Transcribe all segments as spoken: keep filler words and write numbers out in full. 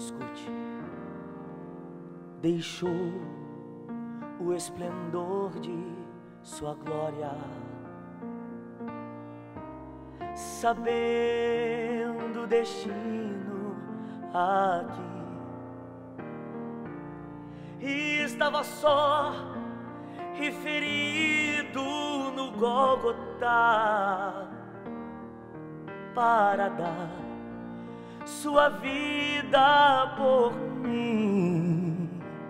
Escute. Deixou o esplendor de sua glória, sabendo o destino aqui, e estava só e ferido no Gólgota para dar sua vida por mim.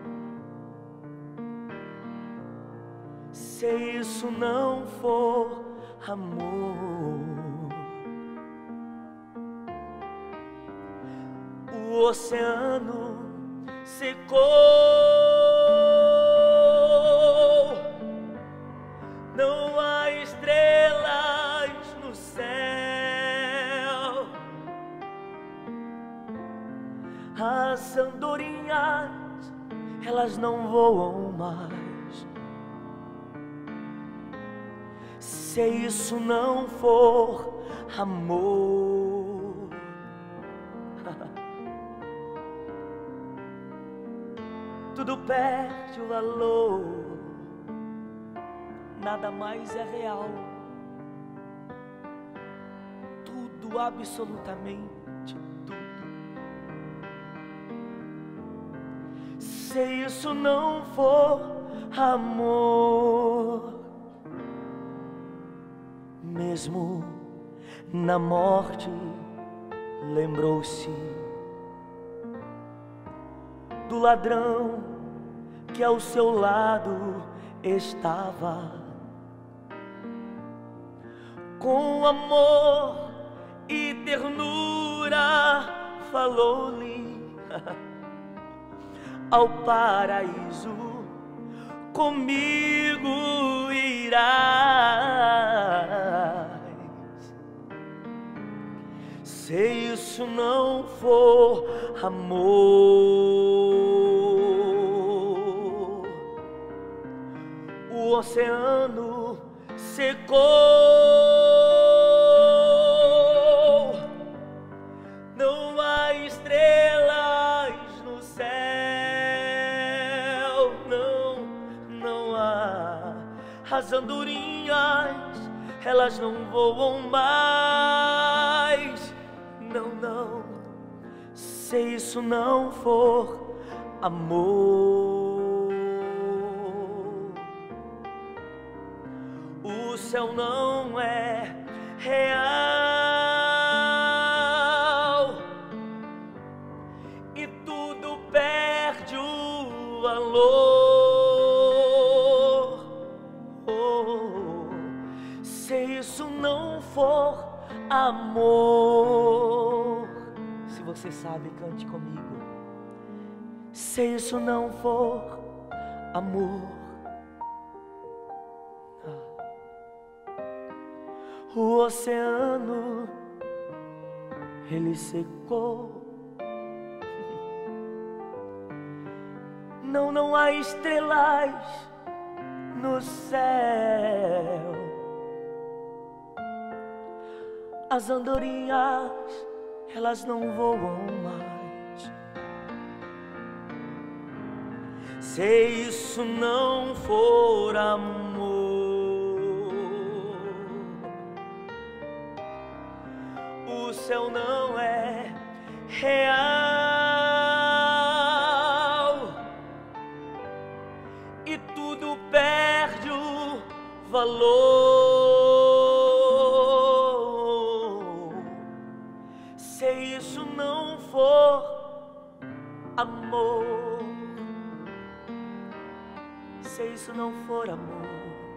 Se isso não for amor, o oceano secou, não há estrelas no céu, as andorinhas, elas não voam mais. Se isso não for amor, tudo perde o valor, nada mais é real, tudo, absolutamente tudo. Se isso não for amor, mesmo na morte lembrou-se do ladrão que ao seu lado estava, com amor e ternura falou-lhe: ao paraíso comigo irás. Se isso não for amor, o oceano secou, não há estrelas no céu, não, não há, as andorinhas, elas não voam mais, não, não, se isso não for amor, o céu não é real e tudo perde o valor. Oh, se isso não for amor, se você sabe, cante comigo. Se isso não for amor, o oceano ele secou, não, não há estrelas no céu, as andorinhas, elas não voam mais. Se isso não for amor, o céu não é real e tudo perde o valor. Se isso não for amor, se isso não for amor,